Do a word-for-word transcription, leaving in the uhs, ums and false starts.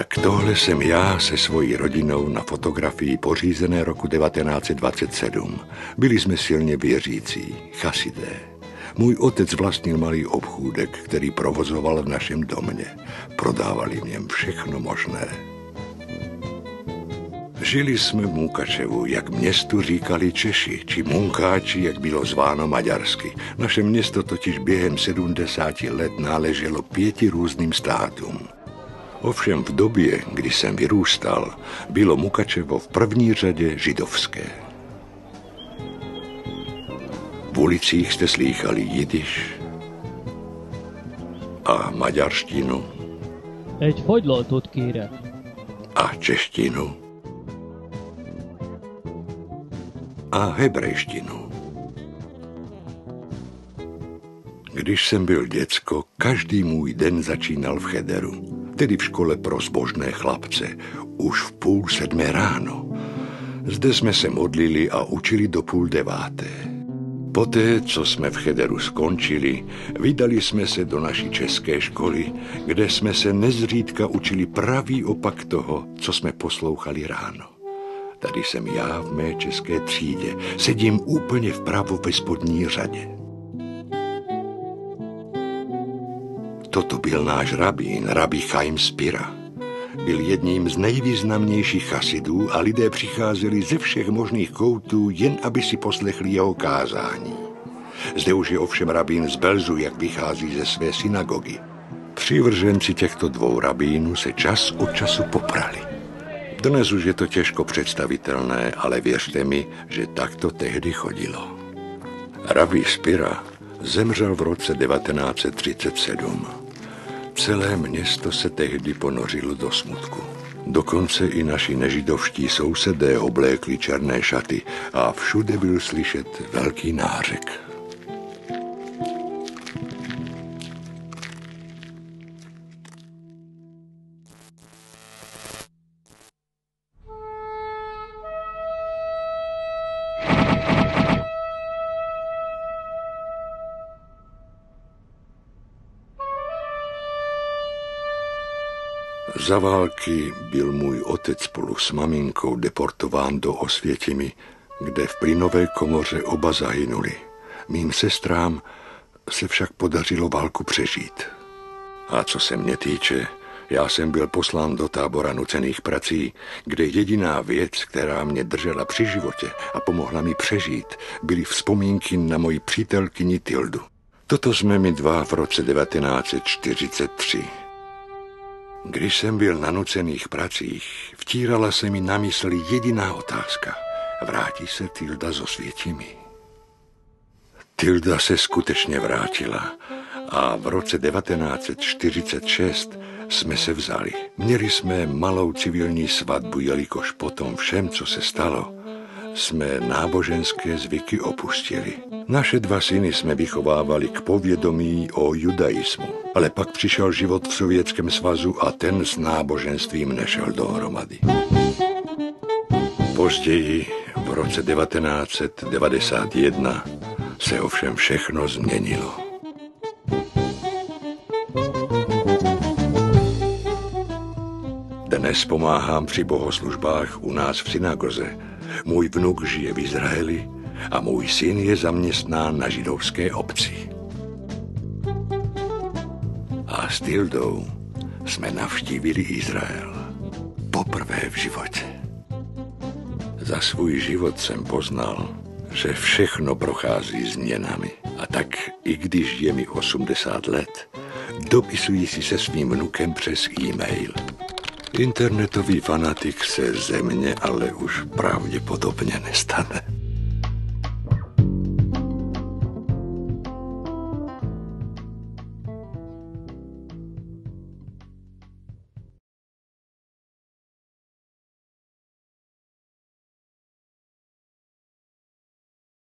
Tak tohle jsem já se svojí rodinou na fotografii pořízené roku devatenáct set dvacet sedm. Byli jsme silně věřící, chasidé. Můj otec vlastnil malý obchůdek, který provozoval v našem domě. Prodávali v něm všechno možné. Žili jsme v Mukačevu, jak městu říkali Češi, či Munkáči, jak bylo zváno maďarsky. Naše město totiž během sedmdesáti let náleželo pěti různým státům. Ovšem v době, kdy jsem vyrůstal, bylo Mukačevo v první řadě židovské. V ulicích jste slýchali jidiš a maďarštinu. Egy fagylaltot kérek. A češtinu. A hebrejštinu. Když jsem byl děcko, každý můj den začínal v cheder-u, tedy v škole pro zbožné chlapce, už v půl sedmé ráno. Zde jsme se modlili a učili do půl deváté. Poté, co jsme v cheder-u skončili, vydali jsme se do naší české školy, kde jsme se nezřídka učili pravý opak toho, co jsme poslouchali ráno. Tady jsem já v mé české třídě, sedím úplně vpravo ve spodní řadě. Toto byl náš rabín, rabí Chaim Spira. Byl jedním z nejvýznamnějších chasidů a lidé přicházeli ze všech možných koutů, jen aby si poslechli jeho kázání. Zde už je ovšem rabín z Belzu, jak vychází ze své synagogy. Přivrženci těchto dvou rabínů se čas od času poprali. Dnes už je to těžko představitelné, ale věřte mi, že tak to tehdy chodilo. Rabí Spira zemřel v roce devatenáct set třicet sedm. Celé město se tehdy ponořilo do smutku. Dokonce i naši nežidovští sousedé oblékli černé šaty a všude byl slyšet velký nářek. Za války byl můj otec spolu s maminkou deportován do Osvětimi, kde v plynové komoře oba zahynuli. Mým sestrám se však podařilo válku přežít. A co se mě týče, já jsem byl poslán do tábora nucených prací, kde jediná věc, která mě držela při životě a pomohla mi přežít, byly vzpomínky na moji přítelkyni Tildu. Toto jsme mi dva v roce devatenáct set čtyřicet tři. Když jsem byl na nucených pracích, vtírala se mi na mysl jediná otázka. Vrátí se Tilda s Osvětimi? Tilda se skutečně vrátila a v roce devatenáct set čtyřicet šest jsme se vzali. Měli jsme malou civilní svatbu, jelikož po tom všem, co se stalo, jsme náboženské zvyky opustili. Naše dva syny jsme vychovávali k povědomí o judaismu, ale pak přišel život v Sovětském svazu a ten s náboženstvím nešel dohromady. Později, v roce devatenáct set devadesát jedna, se ovšem všechno změnilo. Dnes pomáhám při bohoslužbách u nás v synagoze. Můj vnuk žije v Izraeli a můj syn je zaměstnán na židovské obci. A s Tildou jsme navštívili Izrael. Poprvé v životě. Za svůj život jsem poznal, že všechno prochází změnami. A tak, i když je mi osmdesát let, dopisuji si se svým vnukem přes e-mail. Internetový fanatik se ze mě ale už pravděpodobně nestane.